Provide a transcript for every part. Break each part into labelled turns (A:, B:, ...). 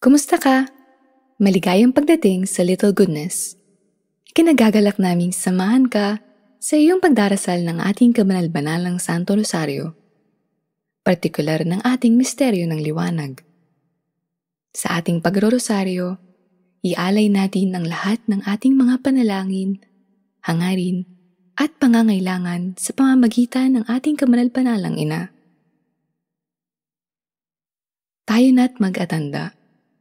A: Kumusta ka? Maligayang pagdating sa Little Goodness. Kinagagalak naming samahan ka sa iyong pagdarasal ng ating kabanal-banalang Santo Rosario, partikular ng ating misteryo ng liwanag. Sa ating pagrorosaryo, ialay natin ang lahat ng ating mga panalangin, hangarin, at pangangailangan sa pamamagitan ng ating kabanal-banalang Ina. Tayo na't mag-atanda.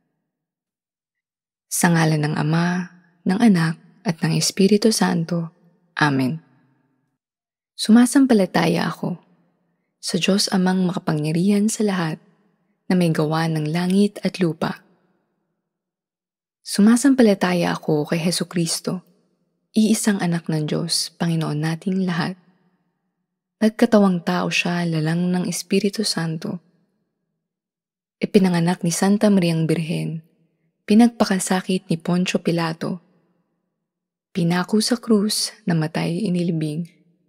A: Sa ngalan ng Ama, ng Anak, at ng Espiritu Santo. Amen. Sumasampalataya ako sa Diyos Amang makapangyarihan sa lahat na may gawa ng langit at lupa. Sumasampalataya ako kay Hesukristo, iisang anak ng Diyos, Panginoon nating lahat. Nagkatawang tao siya lalang ng Espiritu Santo. Ipinanganak ni Santa Mariang Birhen, pinagpakasakit ni Poncio Pilato, pinako sa krus, namatay inilibing.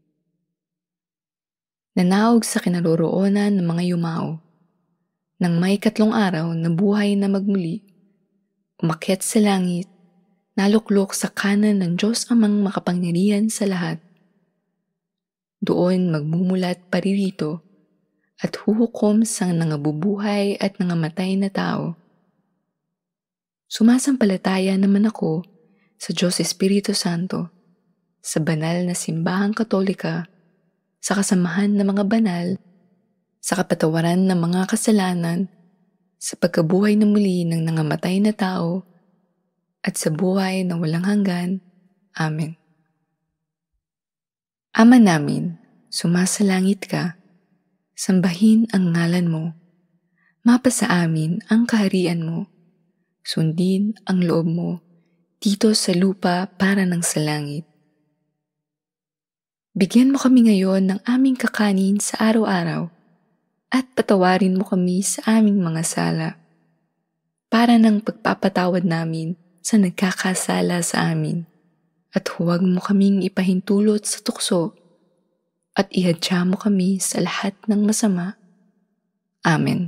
A: Nanaog sa kinaroroonan ng mga yumao, nang may 3 araw na buhay na magmuli, umakyat sa langit, naluklok sa kanan ng Diyos Amang makapangyarihan sa lahat. Doon magmumulat paririto at huhukom sa nangabubuhay at nangamatay na tao. Sumasampalataya naman ako sa Diyos Espiritu Santo, sa banal na simbahang Katolika, sa kasamahan ng mga banal, sa kapatawaran ng mga kasalanan, sa pagkabuhay na muli ng nangamatay na tao, at sa buhay na walang hanggan. Amen. Ama namin, sumasalangit ka, sambahin ang ngalan mo, mapasa amin ang kaharian mo, sundin ang loob mo dito sa lupa para ng sa langit. Bigyan mo kami ngayon ng aming kakanin sa araw-araw at patawarin mo kami sa aming mga sala para ng pagpapatawad namin sa nagkakasala sa amin, at huwag mo kaming ipahintulot sa tukso at ihadya mo kami sa lahat ng masama. Amen.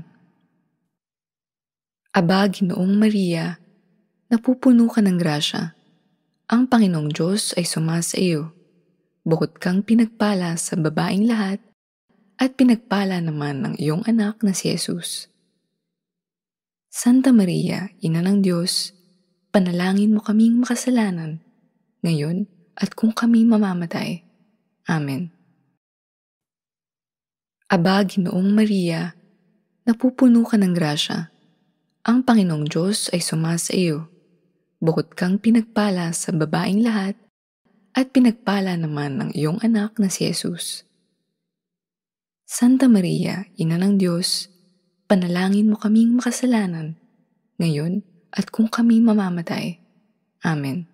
A: Aba, Ginoong Maria, napupuno ka ng grasya. Ang Panginoong Diyos ay sumasa iyo. Bukod kang pinagpala sa babaeng lahat, at pinagpala naman ng iyong anak na si Jesus. Santa Maria, Ina ng Diyos, panalangin mo kaming makasalanan, ngayon at kung kami mamamatay. Amen. Aba, Ginoong Maria, napupuno ka ng grasya. Ang Panginoong Diyos ay sumasa iyo. Bukod kang pinagpala sa babaeng lahat, at pinagpala naman ng iyong anak na si Jesus. Santa Maria, Ina ng Diyos, panalangin mo kaming makasalanan, ngayon at kung kami mamamatay. Amen.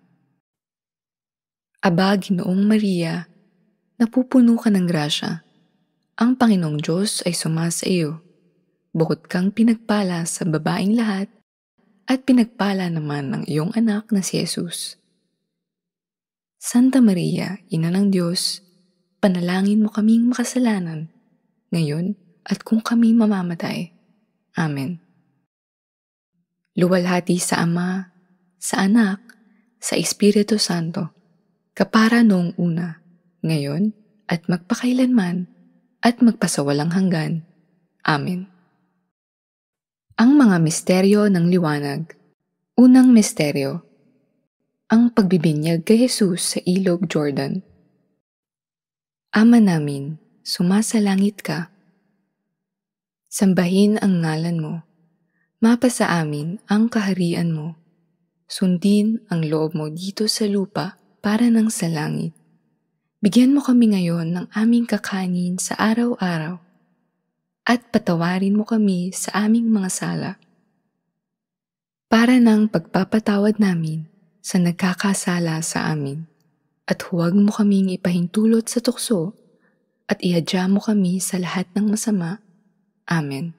A: Aba, Ginoong Maria, napupuno ka ng grasya. Ang Panginoong Diyos ay sumasa iyo. Bukod kang pinagpala sa babaeng lahat, at pinagpala naman ng iyong anak na si Jesus. Santa Maria, Ina ng Diyos, panalangin mo kaming makasalanan, ngayon at kung kami mamamatay. Amen. Luwalhati sa Ama, sa Anak, sa Espiritu Santo, kapara noong una, ngayon at magpakailanman, at magpasawalang hanggan. Amen. Ang mga misteryo ng liwanag. Unang misteryo, ang pagbibinyag kay Jesus sa ilog Jordan. Ama namin, sumasalangit ka. Sambahin ang ngalan mo. Mapasa amin ang kaharian mo. Sundin ang loob mo dito sa lupa para ng sa langit. Bigyan mo kami ngayon ng aming kakanin sa araw-araw, at patawarin mo kami sa aming mga sala, para ng pagpapatawad namin sa nagkakasala sa amin, at huwag mo kaming ipahintulot sa tukso at ihadya mo kami sa lahat ng masama. Amen.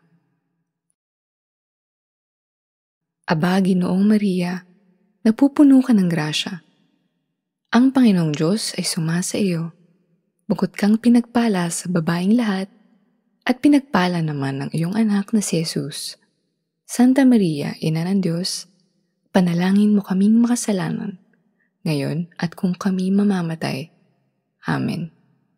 A: Aba, Ginoong Maria, napupuno ka ng grasya. Ang Panginoong Diyos ay sumasa iyo. Bukod kang pinagpala sa babaeng lahat, at pinagpala naman ng iyong anak na si Jesus. Santa Maria, Ina ng Diyos, panalangin mo kaming makasalanan, ngayon at kung kami mamamatay. Amen.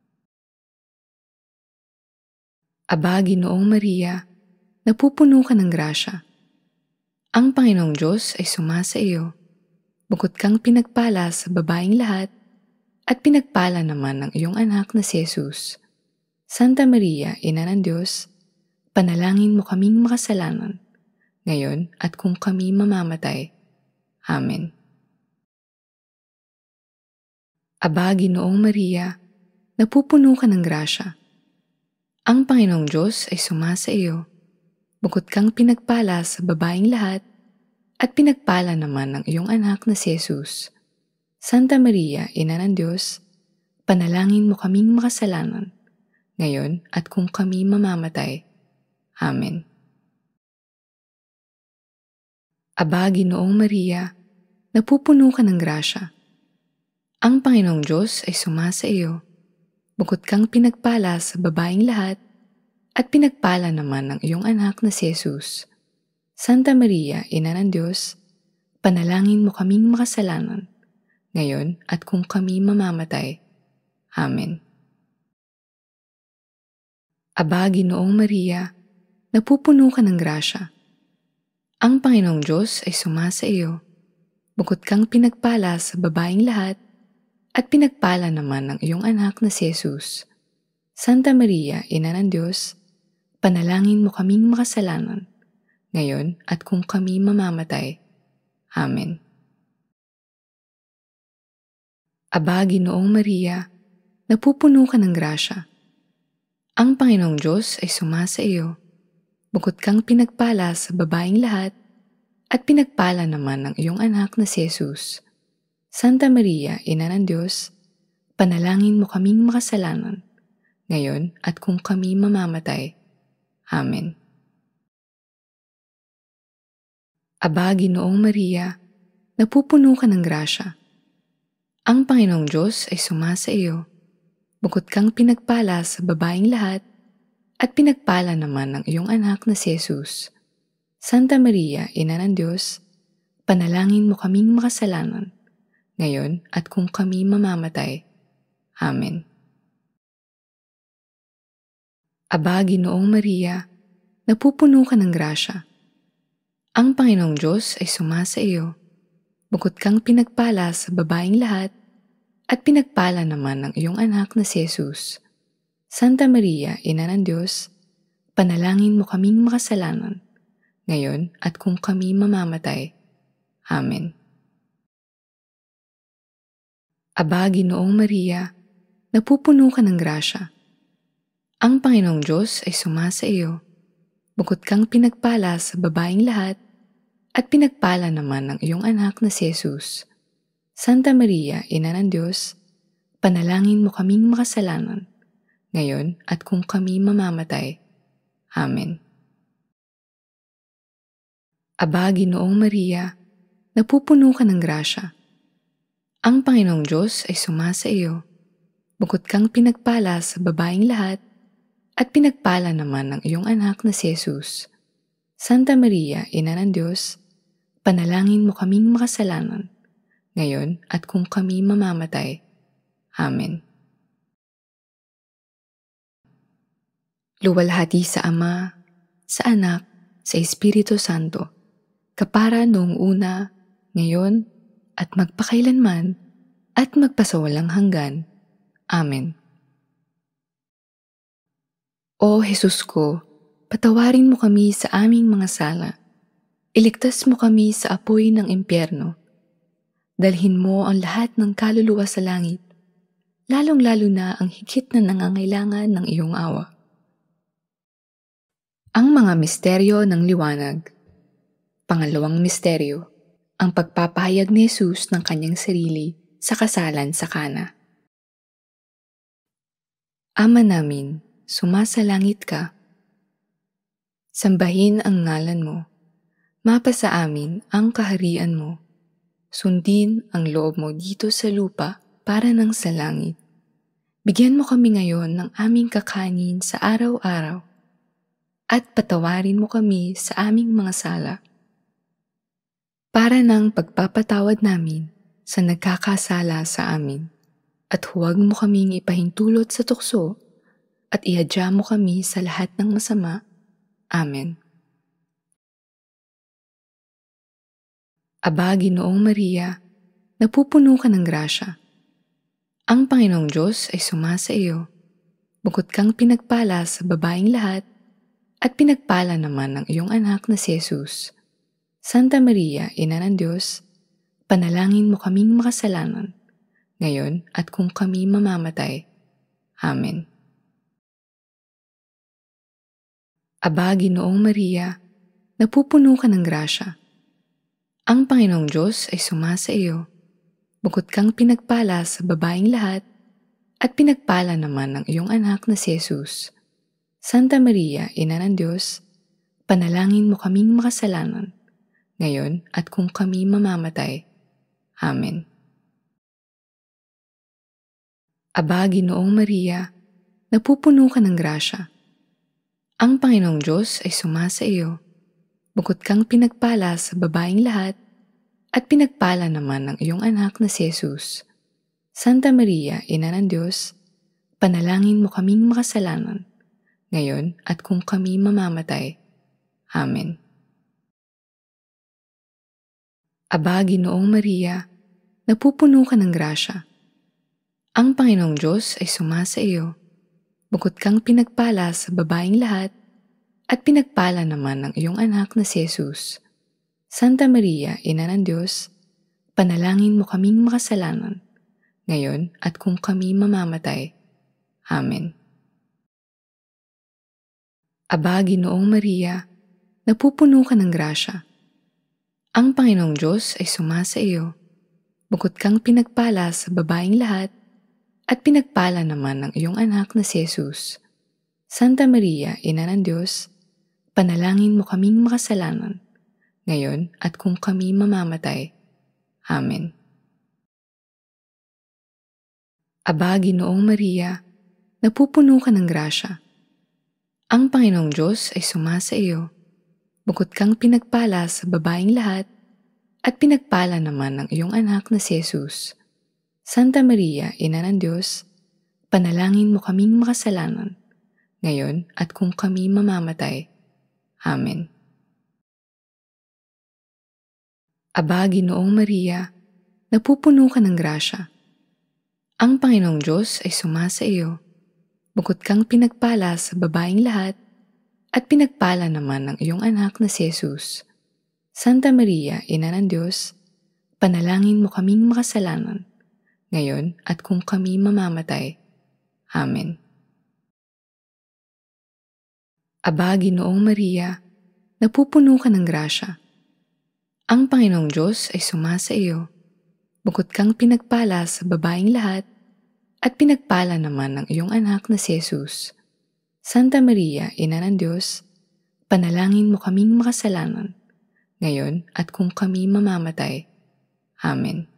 A: Aba, Ginoong Maria, napupuno ka ng grasya. Ang Panginoong Diyos ay sumasa iyo. Bukod kang pinagpala sa babaeng lahat, at pinagpala naman ng iyong anak na si Jesus. Santa Maria, Ina ng Diyos, panalangin mo kaming makasalanan, ngayon at kung kami mamamatay. Amen. Aba, Ginoong Maria, napupuno ka ng grasya. Ang Panginoong Diyos ay sumasa iyo. Bukod kang pinagpala sa babaeng lahat, at pinagpala naman ng iyong anak na si Jesus. Santa Maria, Ina ng Diyos, panalangin mo kaming makasalanan, ngayon at kung kami mamamatay. Amen. Aba, Ginoong Maria, napupuno ka ng grasya. Ang Panginoong Diyos ay sumasa iyo. Bukod kang pinagpala sa babaeng lahat, at pinagpala naman ng iyong anak na si Jesus. Santa Maria, Ina ng Diyos, panalangin mo kaming makasalanan, ngayon at kung kami mamamatay. Amen. Aba, Ginoong Maria, napupuno ka ng grasya. Ang Panginoong Diyos ay sumasa iyo. Bukod kang pinagpala sa babaeng lahat, at pinagpala naman ng iyong anak na si Jesus. Santa Maria, Ina ng Diyos, panalangin mo kaming makasalanan, ngayon at kung kami mamamatay. Amen. Aba, Ginoong Maria, napupuno ka ng grasya. Ang Panginoong Diyos ay sumasa iyo. Bukod kang pinagpala sa babaeng lahat, at pinagpala naman ng iyong anak na si Jesus. Santa Maria, Ina ng Diyos, panalangin mo kaming makasalanan, ngayon at kung kami mamamatay. Amen. Aba, Ginoong Maria, napupuno ka ng grasya. Ang Panginoong Diyos ay sumasa iyo. Bukod kang pinagpala sa babaeng lahat, at pinagpala naman ng iyong anak na si Jesus. Santa Maria, Ina ng Diyos, panalangin mo kaming makasalanan, ngayon at kung kami mamamatay. Amen. Aba, Ginoong Maria, napupuno ka ng grasya. Ang Panginoong Diyos ay sumasa iyo. Bukod kang pinagpala sa babaeng lahat, at pinagpala naman ng iyong anak na si Jesus. Santa Maria, Ina ng Diyos, panalangin mo kaming makasalanan, ngayon at kung kami mamamatay. Amen. Aba, Ginoong Maria, napupuno ka ng grasya. Ang Panginoong Diyos ay sumasa iyo. Bukod kang pinagpala sa babaeng lahat, at pinagpala naman ng iyong anak na si Jesus. Santa Maria, Ina ng Diyos, panalangin mo kaming makasalanan, ngayon at kung kami mamamatay. Amen. Aba, Ginoong Maria, napupuno ka ng grasya. Ang Panginoong Diyos ay sumasa iyo. Bukod kang pinagpala sa babaeng lahat, at pinagpala naman ng iyong anak na si Jesus. Santa Maria, Ina ng Diyos, panalangin mo kaming makasalanan, ngayon at kung kami mamamatay. Amen. Luwalhati sa Ama, sa Anak, sa Espiritu Santo, kapara noong una, ngayon, at magpakailanman, at magpasawalang hanggan. Amen. O Jesus ko, patawarin mo kami sa aming mga sala. Iligtas mo kami sa apoy ng impyerno. Dalhin mo ang lahat ng kaluluwa sa langit, lalong-lalo na ang higit na nangangailangan ng iyong awa. Ang mga misteryo ng liwanag. Pangalawang misteryo, ang pagpapahayag ni Jesus ng kanyang sarili sa kasalan sa Kana. Ama namin, sumasalangit ka. Sambahin ang ngalan mo. Mapasa amin ang kaharian mo. Sundin ang loob mo dito sa lupa para ng sa langit. Bigyan mo kami ngayon ng aming kakanin sa araw-araw. at patawarin mo kami sa aming mga sala, para ng pagpapatawad namin sa nagkakasala sa amin. At huwag mo kaming ipahintulot sa tukso at ihadya mo kami sa lahat ng masama. Amen. Aba, Ginoong Maria, napupuno ka ng grasya. Ang Panginoong Diyos ay sumasa iyo. Bukod kang pinagpala sa babaeng lahat, at pinagpala naman ng iyong anak na si Jesus. Santa Maria, Ina ng Diyos, panalangin mo kaming makasalanan, ngayon at kung kami mamamatay. Amen. Aba, Ginoong Maria, napupuno ka ng grasya. Ang Panginoong Diyos ay sumasa iyo. Bukod kang pinagpala sa babaeng lahat, at pinagpala naman ng iyong anak na si Jesus. Santa Maria, Ina ng Diyos, panalangin mo kaming makasalanan, ngayon at kung kami mamamatay. Amen. Aba, Ginoong Maria, napupuno ka ng grasya. Ang Panginoong Diyos ay sumasa iyo. Bukod kang pinagpala sa babaeng lahat, at pinagpala naman ng iyong anak na si Jesus. Santa Maria, Ina ng Diyos, panalangin mo kaming makasalanan, ngayon at kung kami mamamatay. Amen. Aba, Ginoong Maria, napupuno ka ng grasya. Ang Panginoong Diyos ay sumasa iyo. Bukod kang pinagpala sa babaeng lahat, at pinagpala naman ng iyong anak na si Jesus. Santa Maria, Ina ng Diyos, panalangin mo kaming makasalanan, ngayon at kung kami mamamatay. Amen. Aba, Ginoong Maria, napupuno ka ng grasya. Ang Panginoong Diyos ay sumasa iyo. Bukod kang pinagpala sa babaeng lahat, at pinagpala naman ng iyong anak na si Jesus. Santa Maria, Ina ng Diyos, panalangin mo kaming makasalanan, ngayon at kung kami mamamatay. Amen. Aba, Ginoong Maria, napupuno ka ng grasya. Ang Panginoong Diyos ay sumasa iyo. Bukod kang pinagpala sa babaeng lahat, at pinagpala naman ng iyong anak na si Jesus. Santa Maria, Ina ng Diyos, panalangin mo kaming makasalanan, ngayon at kung kami mamamatay. Amen. Aba, Ginoong Maria, napupuno ka ng grasya. Ang Panginoong Diyos ay sumasa iyo. Bukod kang pinagpala sa babaeng lahat, at pinagpala naman ng iyong anak na si Jesus. Santa Maria, Ina ng Diyos, panalangin mo kaming makasalanan, ngayon at kung kami mamamatay. Amen. Aba, Ginoong Maria, napupuno ka ng grasya. Ang Panginoong Diyos ay sumasa iyo. Bukod kang pinagpala sa babaeng lahat, at pinagpala naman ng iyong anak na si Jesus. Santa Maria, Ina ng Diyos, panalangin mo kaming makasalanan, ngayon at kung kami mamamatay. Amen.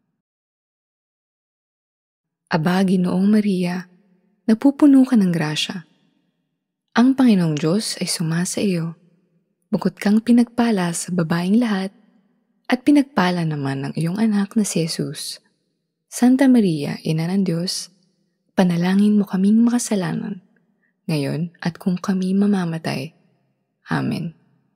A: Aba, Ginoong Maria, napupuno ka ng grasya. Ang Panginoong Diyos ay sumasa iyo. Bukod kang pinagpala sa babaeng lahat, at pinagpala naman ng iyong anak na si Jesus. Santa Maria, Ina ng Diyos, panalangin mo kaming makasalanan, ngayon at kung kami mamamatay. Amen.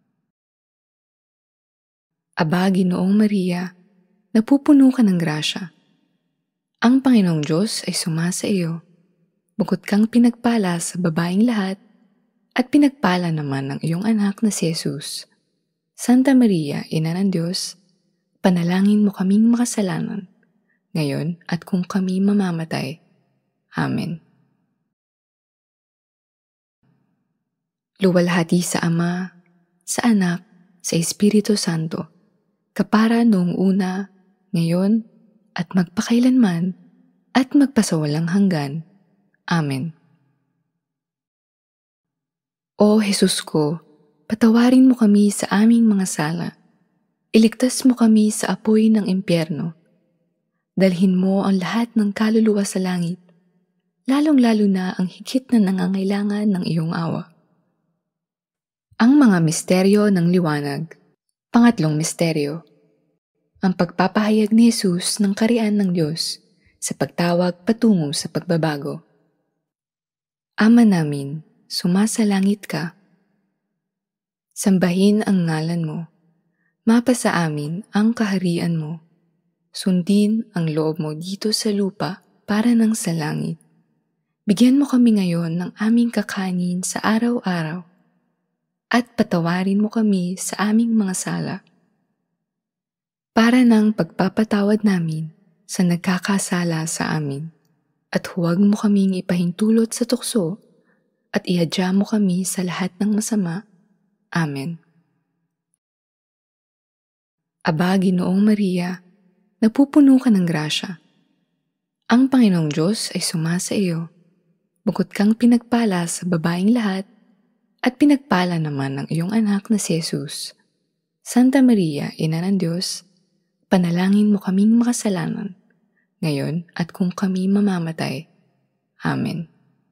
A: Aba, Ginoong Maria, napupuno ka ng grasya. Ang Panginoong Diyos ay sumasa iyo. Bukod kang pinagpala sa babaeng lahat, at pinagpala naman ng iyong anak na si Jesus. Santa Maria, Ina ng Diyos, panalangin mo kaming makasalanan, ngayon at kung kami mamamatay. Amen. Luwalhati sa Ama, sa Anak, sa Espiritu Santo, kapara noong una, ngayon, at magpakailanman, at magpasawalang hanggan. Amen. O Jesus ko, patawarin mo kami sa aming mga sala. Iligtas mo kami sa apoy ng impyerno. Dalhin mo ang lahat ng kaluluwa sa langit, lalong-lalo na ang higit na nangangailangan ng iyong awa. Ang mga misteryo ng liwanag. Pangatlong misteryo. Ang pagpapahayag ni Jesus ng kaharian ng Diyos sa pagtawag patungo sa pagbabago. Ama namin, sumasalangit ka. Sambahin ang ngalan mo. Mapasa amin ang kaharian mo. Sundin ang loob mo dito sa lupa para nang sa langit. Bigyan mo kami ngayon ng aming kakanin sa araw-araw at patawarin mo kami sa aming mga sala para ng pagpapatawad namin sa nagkakasala sa amin. At huwag mo kaming ipahintulot sa tukso at ihadya mo kami sa lahat ng masama. Amen. Aba, Ginoong Maria, napupuno ka ng grasya. Ang Panginoong Diyos ay sumasa iyo. Bukod kang pinagpala sa babaeng lahat, at pinagpala naman ng iyong anak na si Jesus. Santa Maria, Ina ng Diyos, panalangin mo kaming makasalanan, ngayon at kung kami mamamatay. Amen.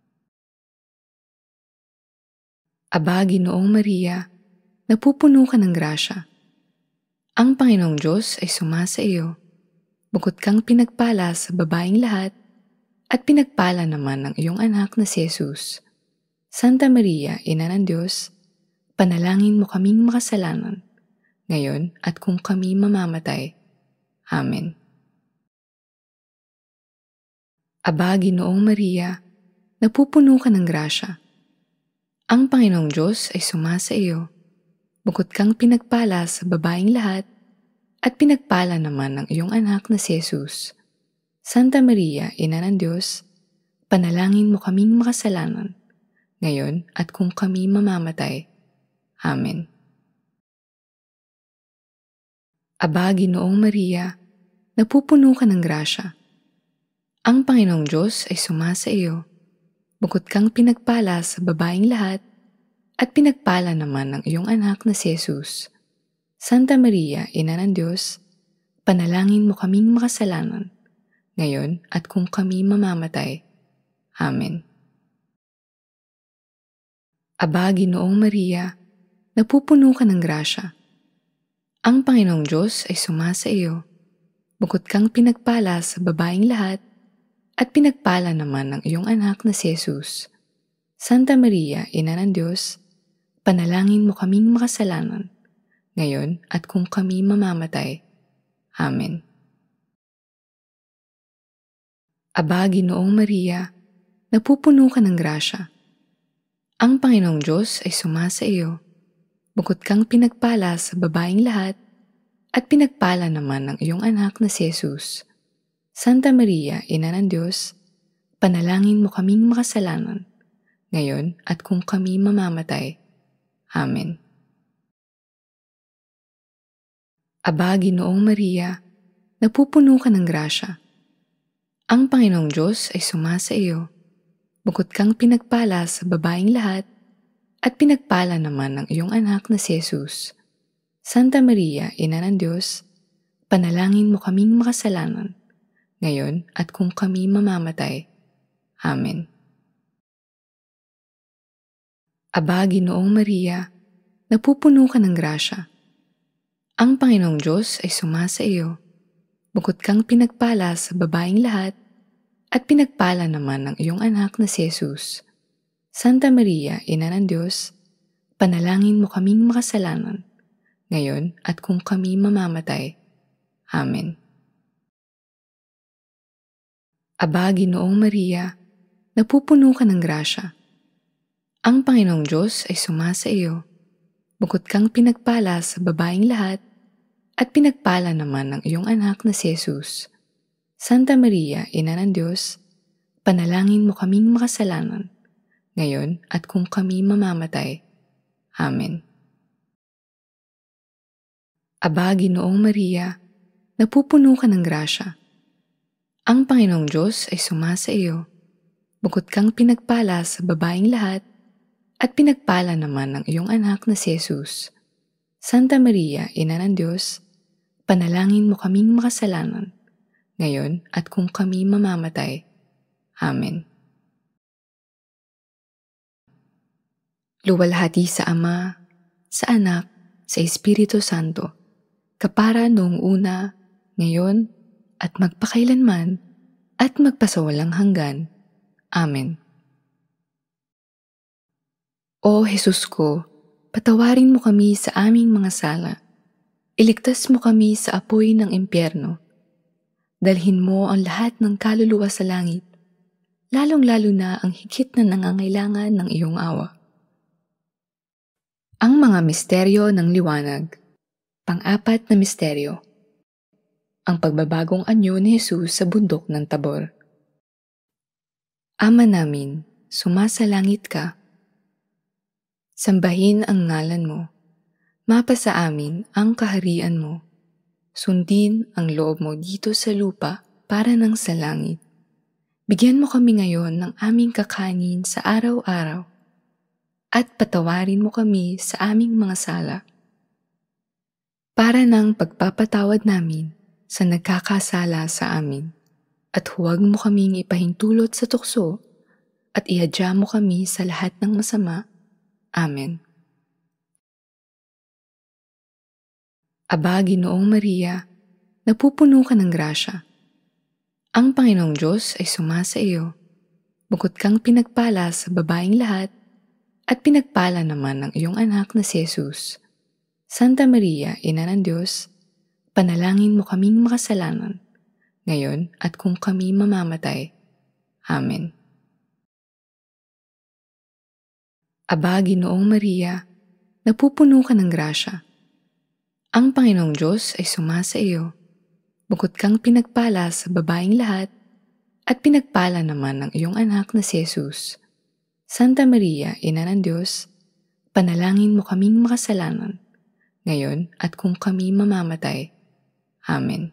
A: Aba, Ginoong Maria, napupuno ka ng grasya. Ang Panginoong Diyos ay sumasa iyo. Bukod kang pinagpala sa babaeng lahat, at pinagpala naman ng iyong anak na si Jesus. Santa Maria, Ina ng Diyos, panalangin mo kaming makasalanan, ngayon at kung kami mamamatay. Amen. Aba, Ginoong Maria, napupuno ka ng grasya. Ang Panginoong Diyos ay sumasa iyo. Bukod kang pinagpala sa babaeng lahat, at pinagpala naman ng iyong anak na si Jesus. Santa Maria, Ina ng Diyos, panalangin mo kaming makasalanan, ngayon at kung kami mamamatay. Amen. Aba, Ginoong Maria, napupuno ka ng grasya. Ang Panginoong Diyos ay sumasa iyo. Bukod kang pinagpala sa babaeng lahat, at pinagpala naman ng iyong anak na si Jesus. Santa Maria, Ina ng Diyos, panalangin mo kaming makasalanan, ngayon at kung kami mamamatay. Amen. Aba, Ginoong Maria, napupuno ka ng grasya. Ang Panginoong Diyos ay sumasa iyo. Bukod kang pinagpala sa babaeng lahat, at pinagpala naman ng iyong anak na si Jesus. Santa Maria, Ina ng Diyos, panalangin mo kaming makasalanan, ngayon at kung kami mamamatay. Amen. Aba, Ginoong Maria, napupuno ka ng grasya. Ang Panginoong Diyos ay sumasa iyo. Bukod kang pinagpala sa babaeng lahat, at pinagpala naman ng iyong anak na si Jesus. Santa Maria, Ina ng Diyos, panalangin mo kaming makasalanan, ngayon at kung kami mamamatay. Amen. Aba, Ginoong Maria, napupuno ka ng grasya. Ang Panginoong Diyos ay sumasa iyo. Bukod kang pinagpala sa babaeng lahat, at pinagpala naman ng iyong anak na si Jesus. Santa Maria, Ina ng Diyos, panalangin mo kaming makasalanan, ngayon at kung kami mamamatay. Amen. Aba, Ginoong Maria, napupuno ka ng grasya. Ang Panginoong Diyos ay sumasa iyo. Bukod kang pinagpala sa babaeng lahat, at pinagpala naman ng iyong anak na si Jesus. Santa Maria, Ina ng Diyos, panalangin mo kaming makasalanan, ngayon at kung kami mamamatay. Amen. Aba, Ginoong Maria, napupuno ka ng grasya. Ang Panginoong Diyos ay sumasa iyo. Bukod kang pinagpala sa babaeng lahat, at pinagpala naman ng iyong anak na si Jesus. Santa Maria, Ina ng Diyos, panalangin mo kaming makasalanan, ngayon at kung kami mamamatay. Amen. Aba, Ginoong Maria, napupuno ka ng grasya. Ang Panginoong Diyos ay sumasa iyo. Bukod kang pinagpala sa babaeng lahat, at pinagpala naman ng iyong anak na si Jesus. Santa Maria, Ina ng Diyos, panalangin mo kaming makasalanan, ngayon at kung kami mamamatay. Amen. Luwalhati sa Ama, sa Anak, sa Espiritu Santo, kapara noong una, ngayon, at magpakailanman, at magpasawalang hanggan. Amen. O Jesus ko, patawarin mo kami sa aming mga sala. Iligtas mo kami sa apoy ng impyerno. Dalhin mo ang lahat ng kaluluwa sa langit, lalong-lalo na ang higit na nangangailangan ng iyong awa. Ang mga misteryo ng liwanag. Pang-apat na misteryo. Ang pagbabagong anyo ni Jesus sa bundok ng Tabor. Ama namin, sumasalangit ka. Sambahin ang ngalan mo. Mapasa amin ang kaharian mo. Sundin ang loob mo dito sa lupa para ng sa langit. Bigyan mo kami ngayon ng aming kakanin sa araw-araw. At patawarin mo kami sa aming mga sala. Para ng pagpapatawad namin sa nagkakasala sa amin. At huwag mo kaming ipahintulot sa tukso at ihadya mo kami sa lahat ng masama. Amen. Aba, Ginoong Maria, napupuno ka ng grasya. Ang Panginoong Diyos ay sumasa iyo. Bukod kang pinagpala sa babaeng lahat, at pinagpala naman ng iyong anak na si Jesus. Santa Maria, Ina ng Diyos, panalangin mo kaming makasalanan, ngayon at kung kami mamamatay. Amen. Aba, Ginoong Maria, napupuno ka ng grasya. Ang Panginoong Diyos ay sumasa iyo. Bukod kang pinagpala sa babaeng lahat, at pinagpala naman ng iyong anak na si Jesus. Santa Maria, Ina ng Diyos, panalangin mo kaming makasalanan, ngayon at kung kami mamamatay. Amen.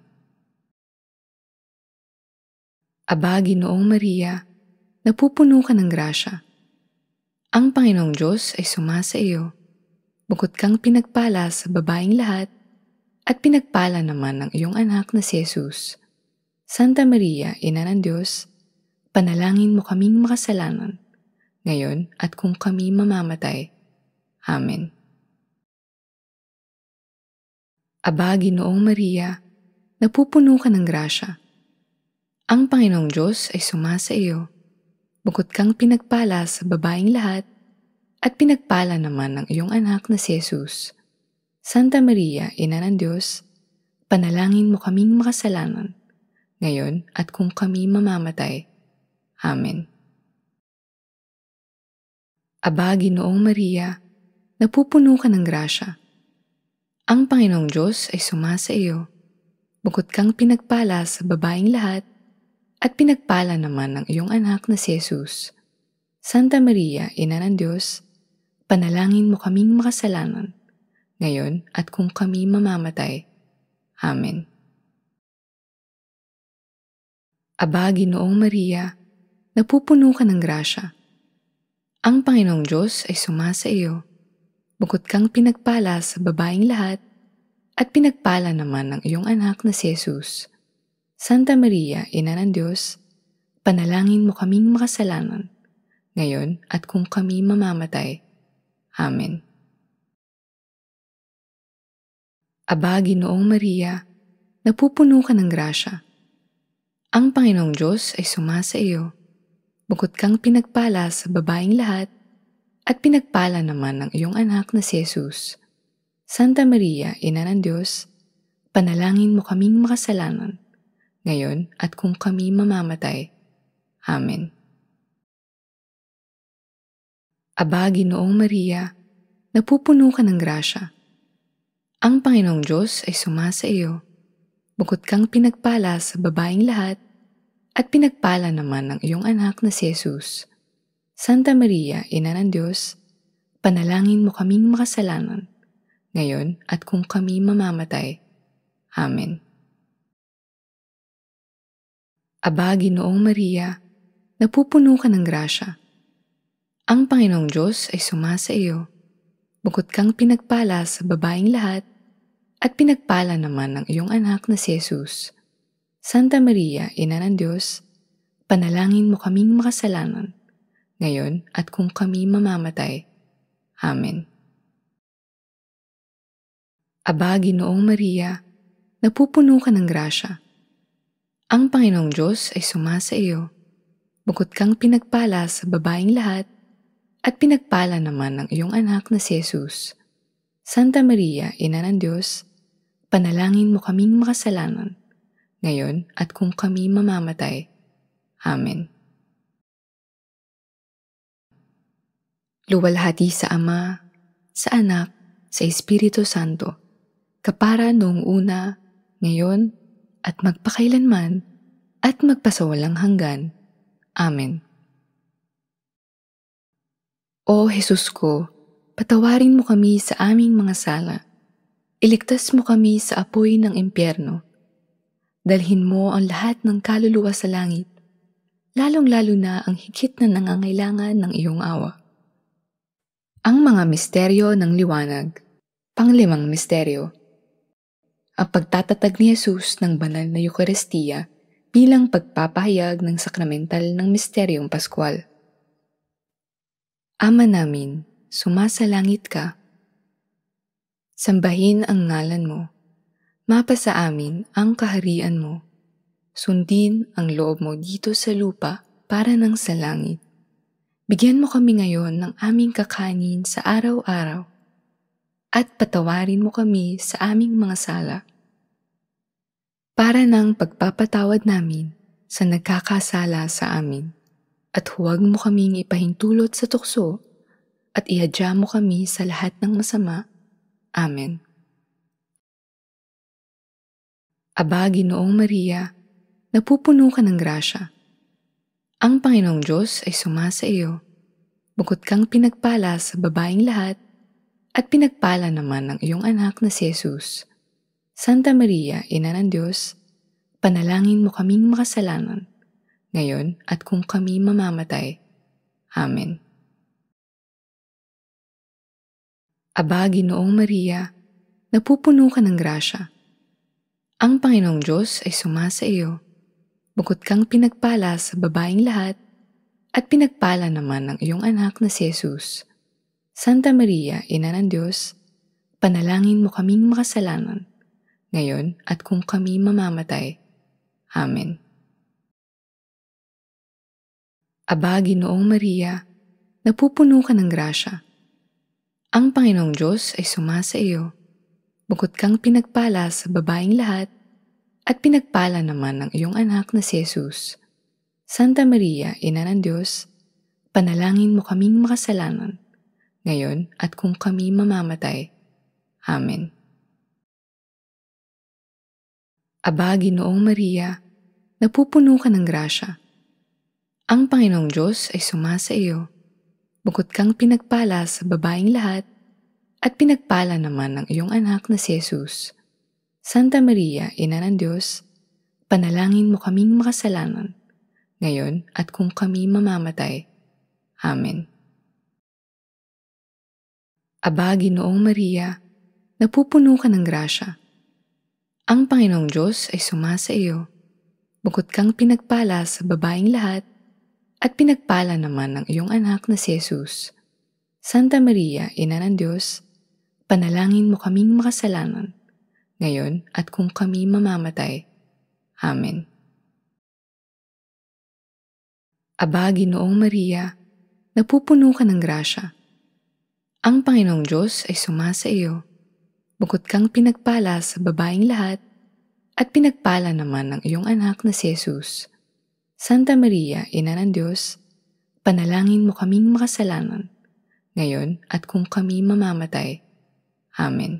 A: Aba, Ginoong Maria, napupuno ka ng grasya. Ang Panginoong Diyos ay sumasa iyo. Bukod kang pinagpala sa babaeng lahat, at pinagpala naman ng iyong anak na si Jesus. Santa Maria, Ina ng Diyos, panalangin mo kaming makasalanan, ngayon at kung kami mamamatay. Amen. Aba, Ginoong Maria, napupuno ka ng grasya. Ang Panginoong Diyos ay sumasa iyo. Bukod kang pinagpala sa babaeng lahat, at pinagpala naman ng iyong anak na si Jesus. Santa Maria, Ina ng Diyos, panalangin mo kaming makasalanan, ngayon at kung kami mamamatay. Amen. Aba, Ginoong Maria, napupuno ka ng grasya. Ang Panginoong Diyos ay sumasa iyo. Bukod kang pinagpala sa babaeng lahat, at pinagpala naman ng iyong anak na si Jesus. Santa Maria, Ina ng Diyos, panalangin mo kaming makasalanan, ngayon at kung kami mamamatay. Amen. Aba, Ginoong Maria, napupuno ka ng grasya. Ang Panginoong Diyos ay sumasa iyo. Bukod kang pinagpala sa babaeng lahat, at pinagpala naman ng iyong anak na si Jesus. Santa Maria, Ina ng Diyos, panalangin mo kaming makasalanan, ngayon at kung kami mamamatay. Amen. Aba, Ginoong Maria, napupuno ka ng grasya. Ang Panginoong Diyos ay sumasa iyo. Bukod kang pinagpala sa babaeng lahat, at pinagpala naman ng iyong anak na si Jesus. Santa Maria, Ina ng Diyos, panalangin mo kaming makasalanan, ngayon at kung kami mamamatay. Amen. Aba, Ginoong Maria, napupuno ka ng grasya. Ang Panginoong Diyos ay sumasa iyo. Bukod kang pinagpala sa babaeng lahat, at pinagpala naman ng iyong anak na si Jesus. Santa Maria, Ina ng Diyos, panalangin mo kaming makasalanan, ngayon at kung kami mamamatay. Amen. Aba, Ginoong Maria, napupuno ka ng grasya. Ang Panginoong Diyos ay sumasa iyo. Bukod kang pinagpala sa babaeng lahat, at pinagpala naman ng iyong anak na si Jesus. Santa Maria, Ina ng Diyos, panalangin mo kaming makasalanan, ngayon at kung kami mamamatay. Amen. Aba, Ginoong Maria, napupuno ka ng grasya. Ang Panginoong Diyos ay sumasa iyo. Bukod kang pinagpala sa babaeng lahat, at pinagpala naman ng iyong anak na si Jesus. Santa Maria, Ina ng Diyos, panalangin mo kaming makasalanan, ngayon at kung kami mamamatay. Amen. Luwalhati sa Ama, sa Anak, sa Espiritu Santo, kapara noong una, ngayon, at magpakailanman, at magpasawalang hanggan. Amen. O Jesus ko, patawarin mo kami sa aming mga sala. Iligtas mo kami sa apoy ng impyerno. Dalhin mo ang lahat ng kaluluwa sa langit, lalong-lalo na ang higit na nangangailangan ng iyong awa. Ang mga misteryo ng liwanag. Panglimang misteryo. Ang pagtatatag ni Jesus ng banal na Eucharistia bilang pagpapahayag ng sakramental ng misteryong Pascual. Ama namin, sumasalangit ka. Sambahin ang ngalan mo. Mapasa amin ang kaharian mo. Sundin ang loob mo dito sa lupa para nang sa langit. Bigyan mo kami ngayon ng aming kakanin sa araw-araw at patawarin mo kami sa aming mga sala para nang pagpapatawad namin sa nagkakasala sa amin. At huwag mo kaming ipahintulot sa tukso at ihadya mo kami sa lahat ng masama. Amen. Aba, Ginoong Maria, napupuno ka ng grasya. Ang Panginoong Diyos ay sumasa iyo. Bukod kang pinagpala sa babaeng lahat, at pinagpala naman ng iyong anak na si Jesus. Santa Maria, Ina ng Diyos, panalangin mo kaming makasalanan, ngayon at kung kami mamamatay. Amen. Aba, Ginoong Maria, napupuno ka ng grasya. Ang Panginoong Diyos ay sumasa iyo. Bukod kang pinagpala sa babaeng lahat, at pinagpala naman ng iyong anak na si Jesus. Santa Maria, Ina ng Diyos, panalangin mo kaming makasalanan, ngayon at kung kami mamamatay. Amen. Aba, Ginoong Maria, napupuno ka ng grasya. Ang Panginoong Diyos ay sumasa iyo. Bukod kang pinagpala sa babaeng lahat, at pinagpala naman ng iyong anak na si Jesus. Santa Maria, Ina ng Diyos, panalangin mo kaming makasalanan, ngayon at kung kami mamamatay. Amen. Aba, Ginoong Maria, napupuno ka ng grasya. Ang Panginoong Diyos ay sumasa iyo. Bukod kang pinagpala sa babaeng lahat, at pinagpala naman ng iyong anak na si Jesus. Santa Maria, Ina ng Diyos, panalangin mo kaming makasalanan, ngayon at kung kami mamamatay. Amen. Aba, Ginoong Maria, napupuno ka ng grasya. Ang Panginoong Diyos ay sumasa iyo. Bukod kang pinagpala sa babaeng lahat, at pinagpala naman ng iyong anak na si Jesus. Santa Maria, Ina ng Diyos, panalangin mo kaming makasalanan, ngayon at kung kami mamamatay. Amen. Aba, Ginoong Maria, napupuno ka ng grasya. Ang Panginoong Diyos ay sumasa iyo. Bukod kang pinagpala sa babaeng lahat, at pinagpala naman ng iyong anak na si Jesus. Santa Maria, Ina ng Diyos, panalangin mo kaming makasalanan, ngayon at kung kami mamamatay. Amen.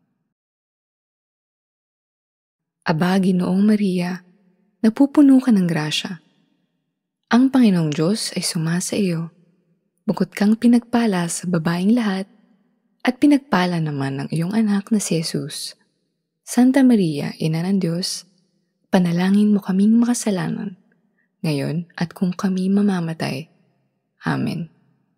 A: Aba, Ginoong Maria, napupuno ka ng grasya. Ang Panginoong Diyos ay sumasa iyo. Bukod kang pinagpala sa babaeng lahat, at pinagpala naman ng iyong anak na si Jesus. Santa Maria, Ina ng Diyos, panalangin mo kaming makasalanan, ngayon at kung kami mamamatay. Amen.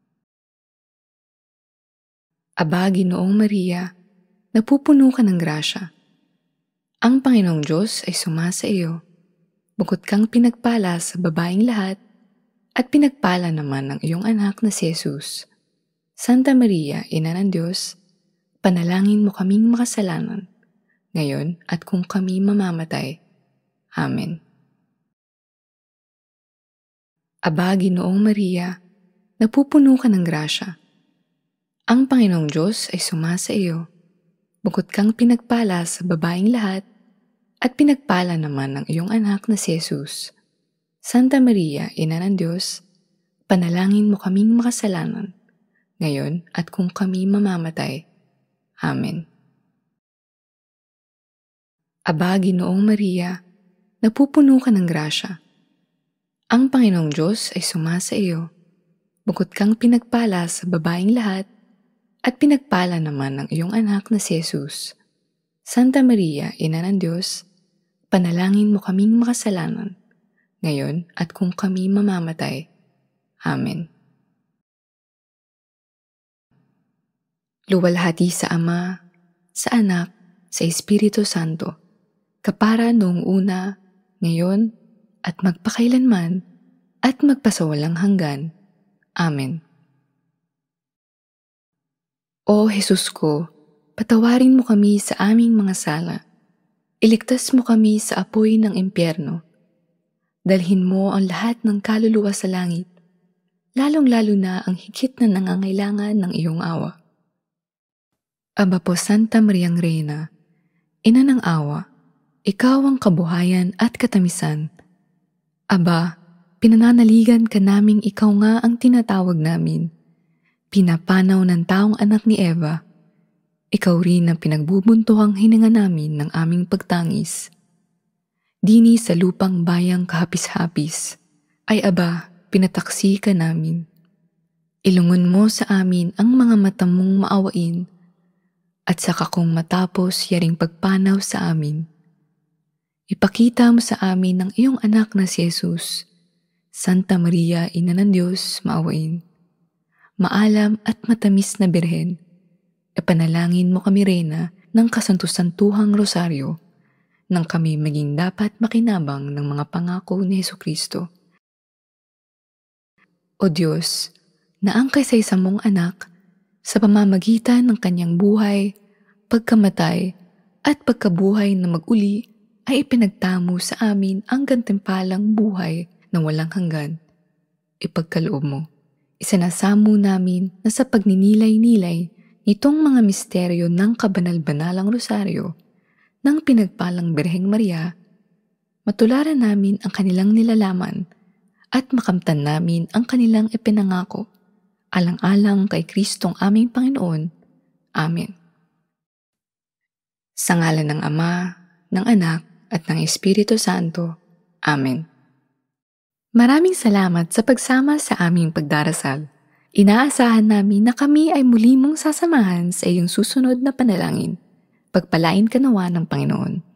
A: Aba, Ginoong Maria, napupuno ka ng grasya. Ang Panginoong Diyos ay sumasa iyo. Bukod kang pinagpala sa babaeng lahat, at pinagpala naman ng iyong anak na si Jesus. Santa Maria, Ina ng Diyos, panalangin mo kaming makasalanan, ngayon at kung kami mamamatay. Amen. Aba, Ginoong Maria, napupuno ka ng grasya. Ang Panginoong Diyos ay sumasa iyo. Bukod kang pinagpala sa babaeng lahat, at pinagpala naman ng iyong anak na si Jesus. Santa Maria, Ina ng Diyos, panalangin mo kaming makasalanan, ngayon at kung kami mamamatay. Amen. Aba, Ginoong Maria, napupuno ka ng grasya. Ang Panginoong Diyos ay sumasa iyo. Bukod kang pinagpala sa babaeng lahat, at pinagpala naman ng iyong anak na si Jesus. Santa Maria, Ina ng Diyos, panalangin mo kaming makasalanan, ngayon at kung kami mamamatay. Amen. Luwalhati sa Ama, sa Anak, sa Espiritu Santo, kapara noong una, ngayon, at magpakailanman, at magpasawalang hanggan. Amen. O Jesus ko, patawarin mo kami sa aming mga sala. Iligtas mo kami sa apoy ng impyerno. Dalhin mo ang lahat ng kaluluwa sa langit, lalong-lalo na ang higit na nangangailangan ng iyong awa. Aba po Santa Mariang Reyna, Ina ng awa, ikaw ang kabuhayan at katamisan. Aba, pinananaligan ka naming ikaw nga ang tinatawag namin. Pinapanaw ng taong anak ni Eva. Ikaw rin ang pinagbubuntuhang hininga namin ng aming pagtangis. Dini sa lupang bayang kahapis-hapis, ay aba, pinataksi ka namin. Ilungon mo sa amin ang mga mata mong maawain, at saka kung matapos yaring pagpanaw sa amin. Ipakita mo sa amin ang iyong anak na si Jesus. Santa Maria, Ina ng Diyos, maawain. Maalam at matamis na Birhen, ipanalangin mo kami Reyna ng kasanto-santuhang rosaryo, nang kami maging dapat makinabang ng mga pangako ni Jesucristo. O Diyos, na ang kaisa-isa mong anak, sa pamamagitan ng kanyang buhay, pagkamatay, at pagkabuhay na mag-uli, ay ipinagtamo sa amin ang gantimpalang buhay na walang hanggan. Ipagkaloob mo, isinasamo namin na sa pagninilay-nilay nitong mga misteryo ng kabanal-banalang rosaryo ng pinagpalang Birheng Maria, matularan namin ang kanilang nilalaman at makamtan namin ang kanilang ipinangako, alang-alang kay Kristong aming Panginoon. Amen. Sa ngalan ng Ama, ng Anak, at ng Espiritu Santo. Amen. Maraming salamat sa pagsama sa aming pagdarasal. Inaasahan namin na kami ay muli mong sasamahan sa iyong susunod na panalangin. Pagpalain ka nawa ng Panginoon.